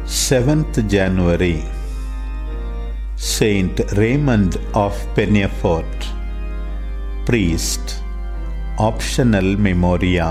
7th January, Saint Raymond of Peñafort, Priest, Optional Memoria.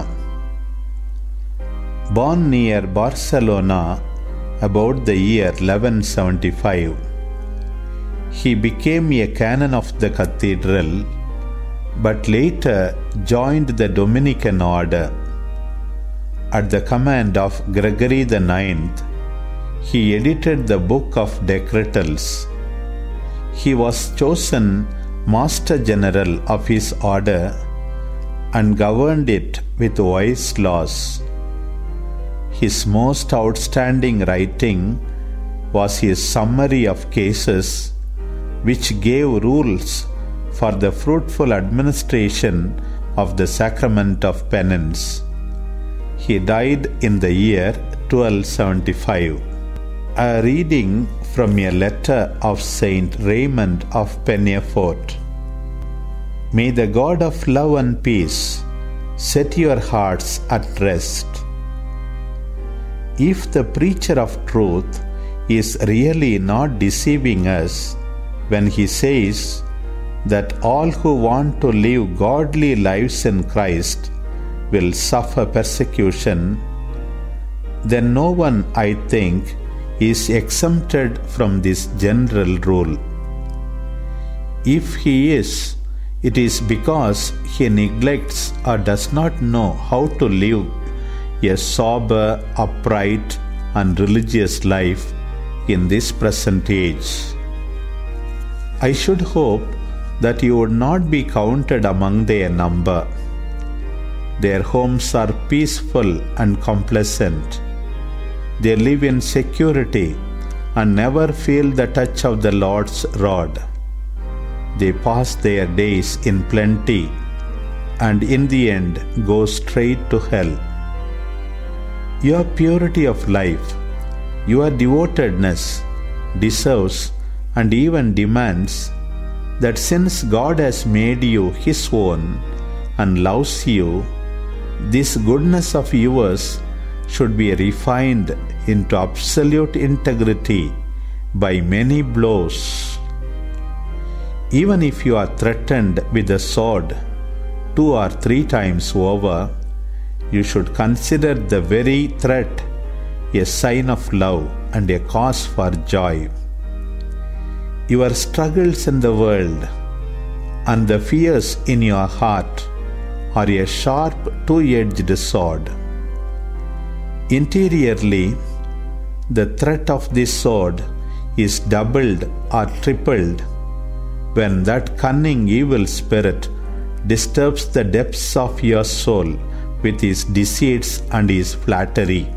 Born near Barcelona about the year 1175, he became a canon of the cathedral, but later joined the Dominican order. At the command of Gregory IX, he edited the Book of Decretals. He was chosen Master General of his order and governed it with wise laws. His most outstanding writing was his summary of cases, which gave rules for the fruitful administration of the sacrament of penance. He died in the year 1275. A reading from a letter of Saint Raymond of Peñafort. May the God of love and peace set your hearts at rest. If the preacher of truth is really not deceiving us when he says that all who want to live godly lives in Christ will suffer persecution, then no one, I think, is exempted from this general rule. If he is, it is because he neglects or does not know how to live a sober, upright, and religious life in this present age. I should hope that you would not be counted among their number. Their homes are peaceful and complacent. They live in security and never feel the touch of the Lord's rod. They pass their days in plenty and in the end go straight to hell. Your purity of life, your devotedness deserves and even demands that since God has made you His own and loves you, this goodness of yours should be refined into absolute integrity by many blows. Even if you are threatened with the sword 2 or 3 times over, you should consider the very threat a sign of love and a cause for joy. Your struggles in the world and the fears in your heart are a sharp two-edged sword. Interiorly, the threat of this sword is doubled or tripled when that cunning evil spirit disturbs the depths of your soul with his deceits and his flattery.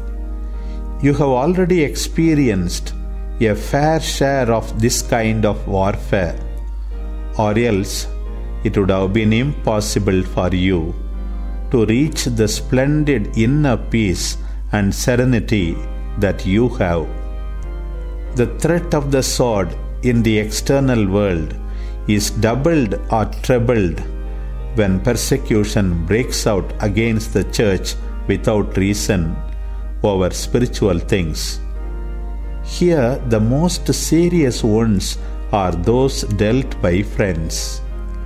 You have already experienced a fair share of this kind of warfare, or else it would have been impossible for you to reach the splendid inner peace and serenity that you have. The threat of the sword in the external world is doubled or trebled when persecution breaks out against the church without reason over spiritual things. Here, the most serious wounds are those dealt by friends.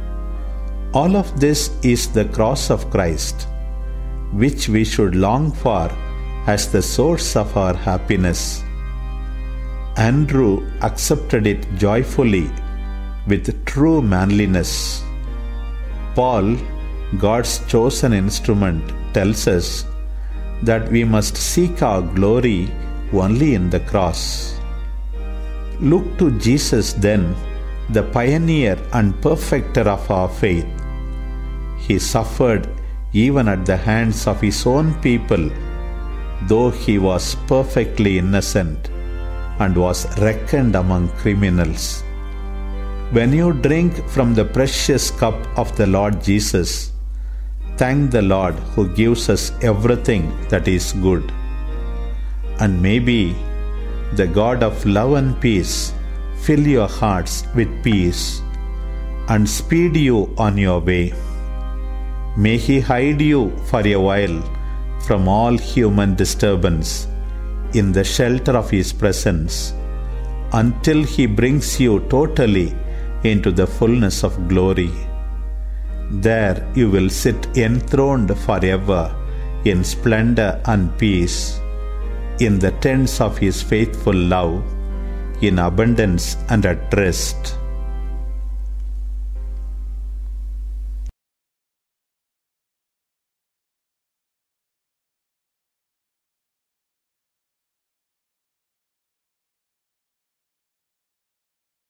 All of this is the cross of Christ, which we should long for as the source of our happiness. Andrew accepted it joyfully with true manliness. Paul, God's chosen instrument, tells us that we must seek our glory only in the cross. Look to Jesus then, the pioneer and perfecter of our faith. He suffered even at the hands of his own people, though he was perfectly innocent and was reckoned among criminals. When you drink from the precious cup of the Lord Jesus, thank the Lord who gives us everything that is good. And maybe the God of love and peace fill your hearts with peace and speed you on your way. May He hide you for a while from all human disturbance in the shelter of His presence until He brings you totally into the fullness of glory. There you will sit enthroned forever in splendor and peace, in the tents of His faithful love, in abundance and at rest.